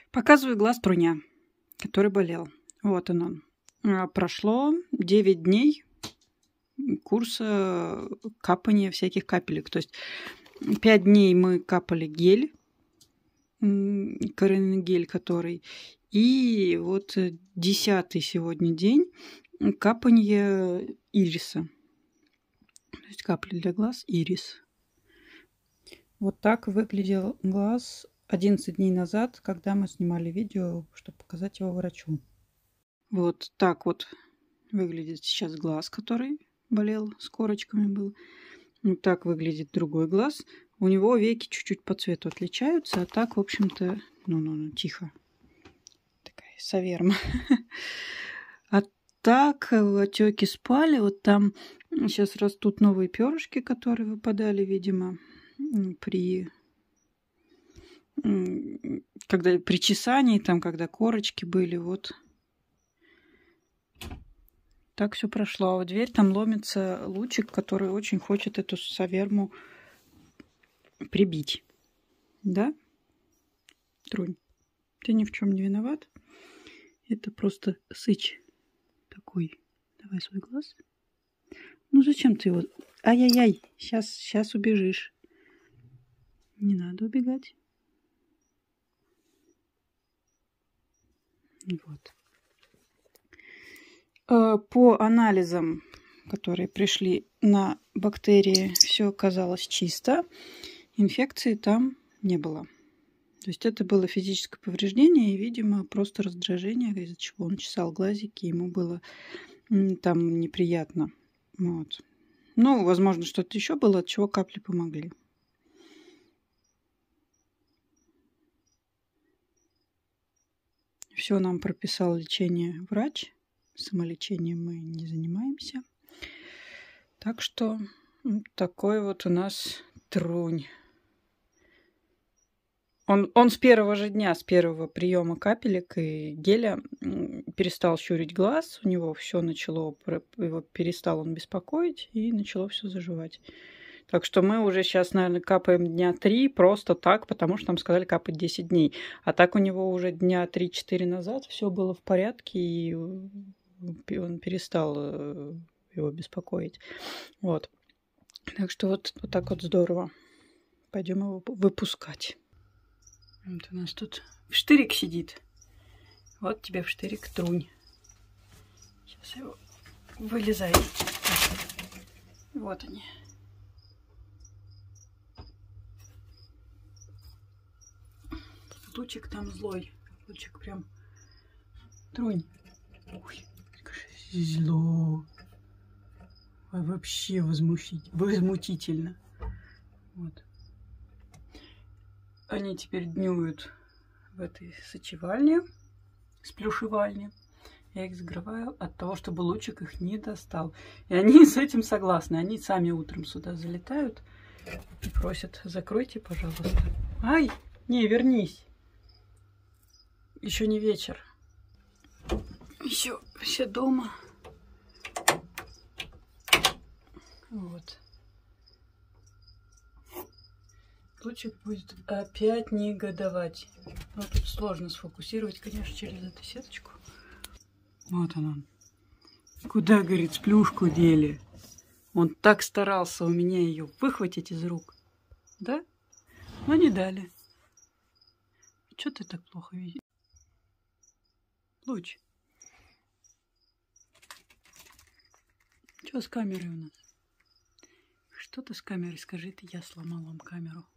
Показываю глаз Труня, который болел. Вот он. Прошло 9 дней курса капания всяких капелек. То есть 5 дней мы капали гель, коренный гель который. И вот 10-й сегодня день капанье ириса. То есть капли для глаз ирис. Вот так выглядел глаз 11 дней назад, когда мы снимали видео, чтобы показать его врачу. Вот так вот выглядит сейчас глаз, который болел, с корочками был. Вот так выглядит другой глаз. У него веки чуть-чуть по цвету отличаются, а так, в общем-то, тихо. Такая саверма. А так отеки спали. Вот там сейчас растут новые перышки, которые выпадали, видимо, при чесании, там, когда корочки были, вот. Так все прошло. А в дверь там ломится Лучик, который очень хочет эту саверму прибить. Да? Трунь, ты ни в чем не виноват. Это просто сыч такой. Давай свой глаз. Ну зачем ты его... Ай-яй-яй, сейчас убежишь. Не надо убегать. Вот. По анализам, которые пришли на бактерии, все оказалось чисто. Инфекции там не было. То есть это было физическое повреждение и, видимо, просто раздражение, из-за чего он чесал глазики, ему было там неприятно. Вот. Ну, возможно, что-то еще было, от чего капли помогли. Все нам прописал лечение врач. Самолечением мы не занимаемся. Так что такой вот у нас Трунь. Он с первого же дня, с первого приема капелек и геля перестал щурить глаз. У него все начало, его перестал он беспокоить и начало все заживать. Так что мы уже сейчас, наверное, капаем дня 3 просто так, потому что нам сказали капать 10 дней. А так у него уже дня 3-4 назад все было в порядке, и он перестал его беспокоить. Вот. Так что вот так вот здорово. Пойдем его выпускать. Вот у нас тут вштырик сидит. Вот тебе вштырик Трунь. Сейчас его вылезай. Вот они. Лучик там злой. Лучик прям... Трунь. Ой, зло. А вообще возмутительно. Вот. Они теперь днюют в этой сочевальне, сплюшевальне. Я их закрываю от того, чтобы Лучик их не достал. И они с этим согласны. Они сами утром сюда залетают и просят: закройте, пожалуйста. Ай, не, вернись. Еще не вечер. Еще все дома. Вот. Лучик будет опять негодовать. Ну, тут сложно сфокусировать, конечно, через эту сеточку. Вот он. Куда, говорит, сплюшку дели? Он так старался у меня ее выхватить из рук. Да? Но не дали. Чего ты так плохо видишь? Луч. Что с камерой у нас? Что-то с камерой, скажи ты, я сломал вам камеру.